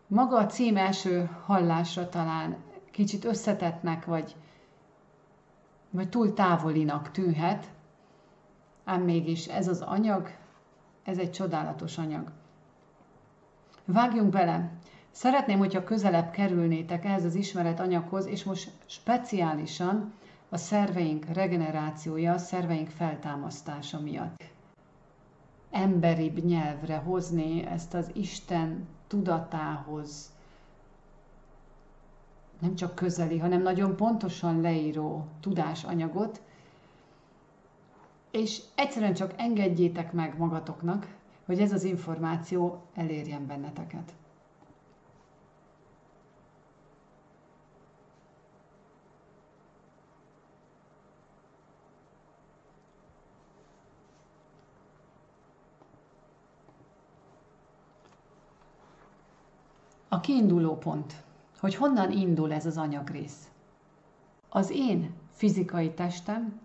Maga a cím első hallásra talán kicsit összetettnek, vagy túl távolinak tűnhet, ám mégis ez az anyag, ez egy csodálatos anyag. Vágjunk bele! Szeretném, hogyha közelebb kerülnétek ehhez az ismeretanyaghoz, és most speciálisan a szerveink regenerációja, a szerveink feltámasztása miatt. Emberibb nyelvre hozni ezt az Isten tudatához, nem csak közeli, hanem nagyon pontosan leíró tudásanyagot, és egyszerűen csak engedjétek meg magatoknak, hogy ez az információ elérjen benneteket. A kiinduló pont, hogy honnan indul ez az anyagrész. Az én fizikai testem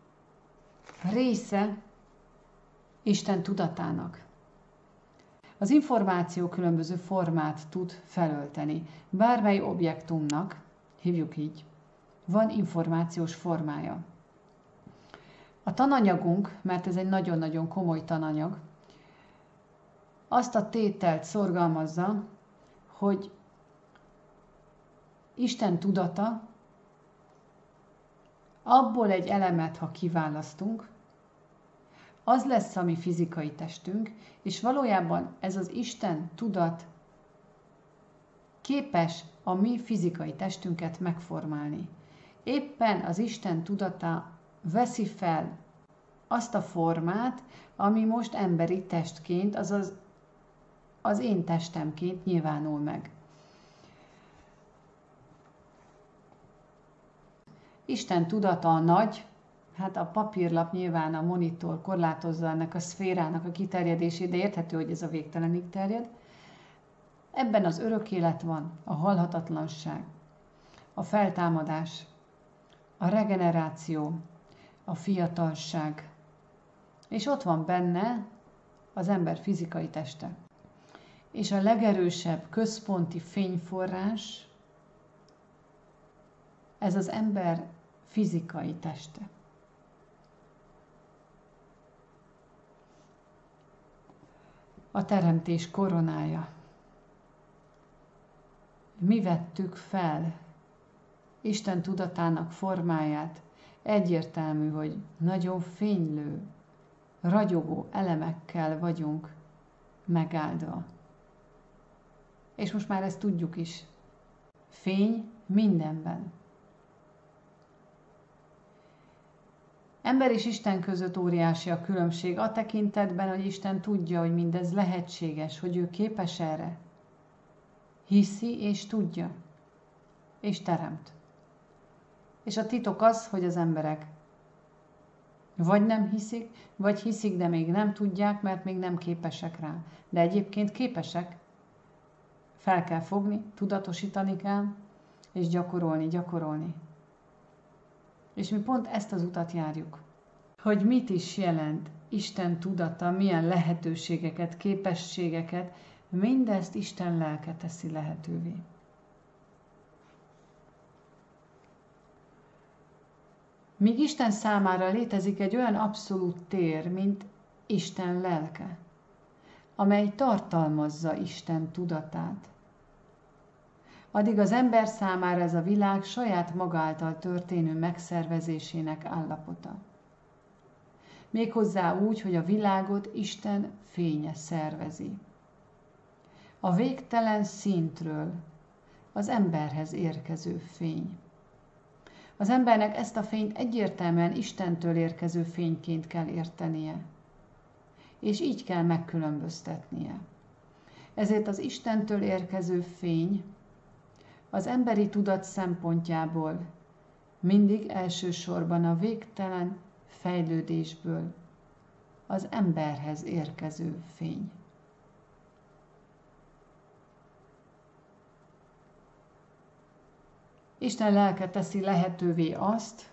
része Isten tudatának. Az információ különböző formát tud felölteni. Bármely objektumnak, hívjuk így, van információs formája. A tananyagunk, mert ez egy nagyon-nagyon komoly tananyag, azt a tételt szorgalmazza, hogy Isten tudata, abból egy elemet, ha kiválasztunk, az lesz a mi fizikai testünk, és valójában ez az Isten tudat képes a mi fizikai testünket megformálni. Éppen az Isten tudata veszi fel azt a formát, ami most emberi testként, azaz az én testemként nyilvánul meg. Isten tudata a nagy, hát a papírlap nyilván a monitor korlátozza ennek a szférának a kiterjedését, de érthető, hogy ez a végtelenig terjed. Ebben az örök élet van, a halhatatlanság, a feltámadás, a regeneráció, a fiatalság, és ott van benne az ember fizikai teste. És a legerősebb központi fényforrás, ez az ember fizikai teste. A teremtés koronája. Mi vettük fel Isten tudatának formáját? Egyértelmű, hogy nagyon fénylő, ragyogó elemekkel vagyunk megáldva. És most már ezt tudjuk is. Fény mindenben. Ember és Isten között óriási a különbség a tekintetben, hogy Isten tudja, hogy mindez lehetséges, hogy ő képes erre. Hiszi és tudja. És teremt. És a titok az, hogy az emberek vagy nem hiszik, vagy hiszik, de még nem tudják, mert még nem képesek rá. De egyébként képesek. Fel kell fogni, tudatosítani kell, és gyakorolni. És mi pont ezt az utat járjuk. Hogy mit is jelent Isten tudata, milyen lehetőségeket, képességeket, mindezt Isten lelke teszi lehetővé. Míg Isten számára létezik egy olyan abszolút tér, mint Isten lelke, amely tartalmazza Isten tudatát, addig az ember számára ez a világ saját maga által történő megszervezésének állapota. Méghozzá úgy, hogy a világot Isten fénye szervezi. A végtelen szintről az emberhez érkező fény. Az embernek ezt a fényt egyértelműen Istentől érkező fényként kell értenie, és így kell megkülönböztetnie. Ezért az Istentől érkező fény az emberi tudat szempontjából mindig elsősorban a végtelen fejlődésből az emberhez érkező fény. Isten lelke teszi lehetővé azt,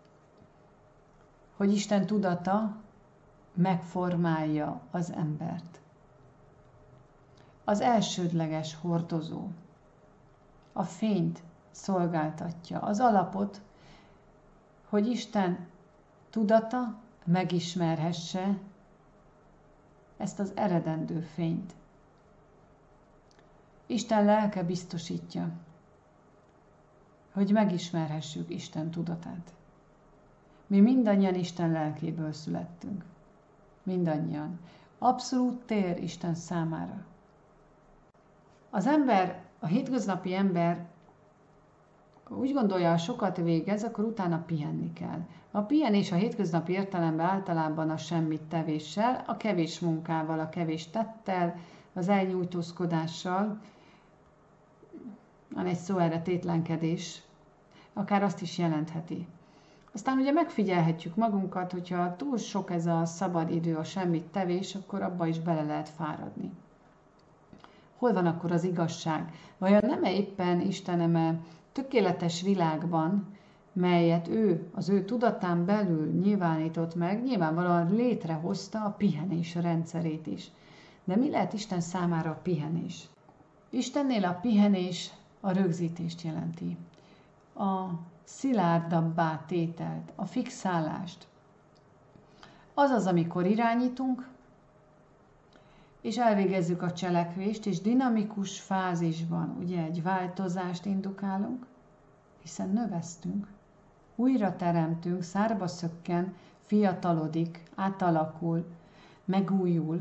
hogy Isten tudata megformálja az embert. az elsődleges hordozó. A fényt szolgáltatja, az alapot, hogy Isten tudata megismerhesse ezt az eredendő fényt. Isten lelke biztosítja, hogy megismerhessük Isten tudatát. Mi mindannyian Isten lelkéből születtünk. Mindannyian. Abszolút tér Isten számára. Az ember, a hétköznapi ember úgy gondolja, ha sokat végez, akkor utána pihenni kell. A pihenés a hétköznapi értelemben általában a semmit tevéssel, a kevés munkával, a kevés tettel, az elnyújtózkodással, van egy szó erre, tétlenkedés, akár azt is jelentheti. Aztán ugye megfigyelhetjük magunkat, hogyha túl sok ez a szabad idő, a semmit tevés, akkor abba is bele lehet fáradni. Hol van akkor az igazság? Vajon nem-e éppen Isteneme tökéletes világban, melyet ő, az ő tudatán belül nyilvánított meg, nyilvánvalóan létrehozta a pihenés rendszerét is. De mi lehet Isten számára a pihenés? Istennél a pihenés a rögzítést jelenti. A szilárdabbá tételt, a fixálást. Azaz, amikor irányítunk, és elvégezzük a cselekvést, és dinamikus fázisban ugye egy változást indukálunk, hiszen növesztünk, újra teremtünk, szárba szökken, fiatalodik, átalakul, megújul.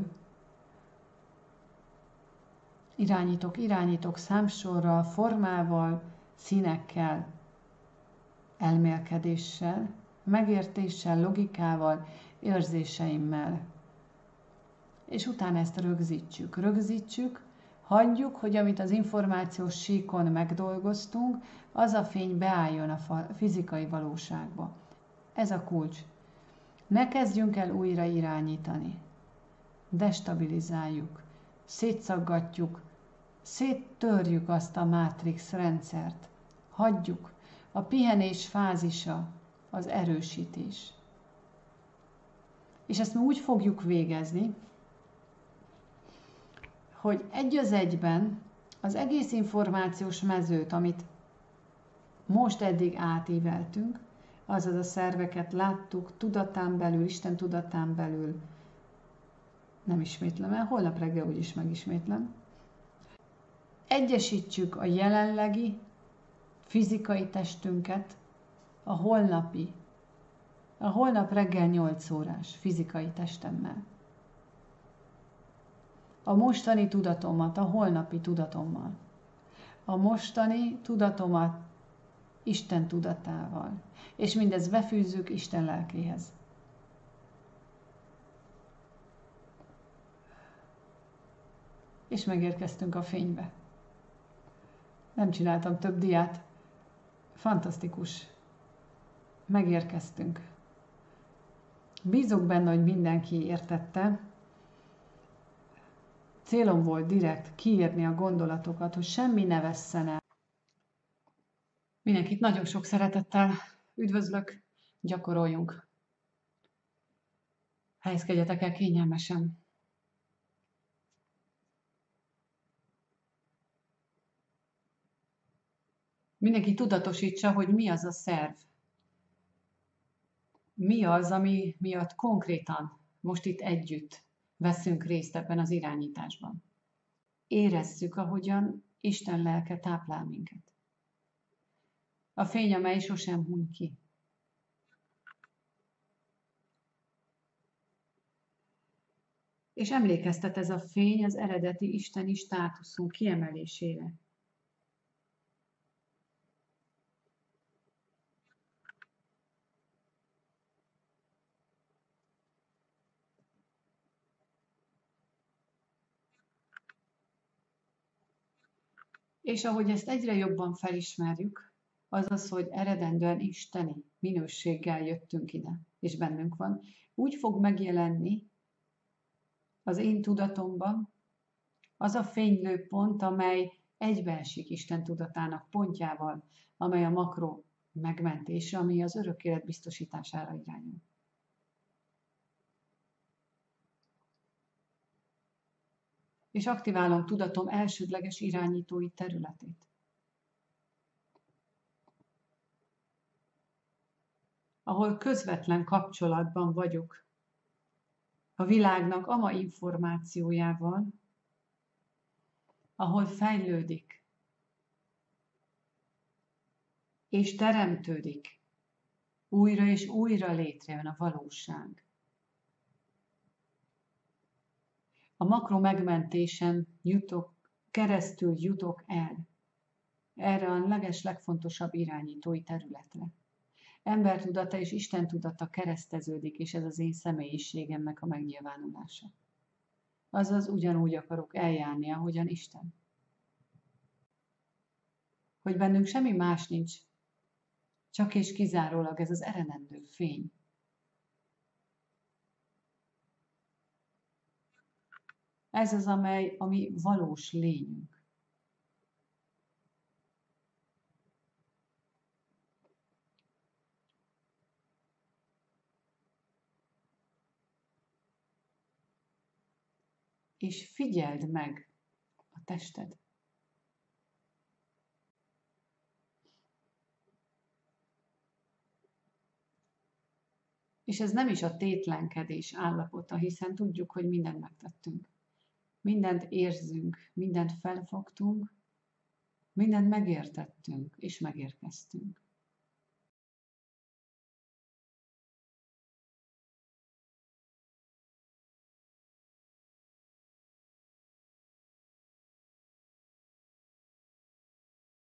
Irányítok számsorral, formával, színekkel, elmélkedéssel, megértéssel, logikával, érzéseimmel. És utána ezt rögzítsük, hagyjuk, hogy amit az információs síkon megdolgoztunk, az a fény beálljon a fizikai valóságba. Ez a kulcs. Ne kezdjünk el újra irányítani. Destabilizáljuk, szétszaggatjuk, széttörjük azt a mátrix rendszert. Hagyjuk. A pihenés fázisa az erősítés. És ezt mi úgy fogjuk végezni, hogy egy az egyben az egész információs mezőt, amit most eddig átíveltünk, azaz a szerveket láttuk tudatán belül, Isten tudatán belül, nem ismétlem el, holnap reggel úgyis megismétlem, egyesítsük a jelenlegi fizikai testünket a holnap reggel 8 órás fizikai testemmel. A mostani tudatomat a holnapi tudatommal. A mostani tudatomat Isten tudatával. És mindezt befűzzük Isten lelkéhez. És megérkeztünk a fénybe. Nem csináltam több diát. Fantasztikus. Megérkeztünk. Bízok benne, hogy mindenki értette. Célom volt direkt kiírni a gondolatokat, hogy semmi ne vesszen el. Mindenkit nagyon sok szeretettel üdvözlök, gyakoroljunk. Helyezkedjetek el kényelmesen. Mindenki tudatosítsa, hogy mi az a szerv. Mi az, ami miatt konkrétan most itt együtt veszünk részt ebben az irányításban. Érezzük, ahogyan Isten lelke táplál minket. A fény, amely sosem huny ki. És emlékeztet ez a fény az eredeti isteni státuszunk kiemelésére. És ahogy ezt egyre jobban felismerjük, azaz, hogy eredendően isteni minőséggel jöttünk ide, és bennünk van, úgy fog megjelenni az én tudatomban az a fénylő pont, amely egybeesik Isten tudatának pontjával, amely a makro megmentése, ami az örök élet biztosítására irányul. és aktiválom tudatom elsődleges irányítói területét. Ahol közvetlen kapcsolatban vagyok a világnak ama információjával, ahol fejlődik és teremtődik, újra és újra létrejön a valóság. A makro megmentésen keresztül jutok el erre a legfontosabb irányítói területre. Embertudata és Isten tudata kereszteződik, és ez az én személyiségemnek a megnyilvánulása. Azaz ugyanúgy akarok eljárni, ahogyan Isten. Hogy bennünk semmi más nincs, csak és kizárólag ez az eredendő fény. Ez az, amely a mi valós lényünk. És figyeld meg a tested. És ez nem is a tétlenkedés állapota, hiszen tudjuk, hogy mindent megtettünk. Mindent érzünk, mindent felfogtunk, mindent megértettünk és megérkeztünk.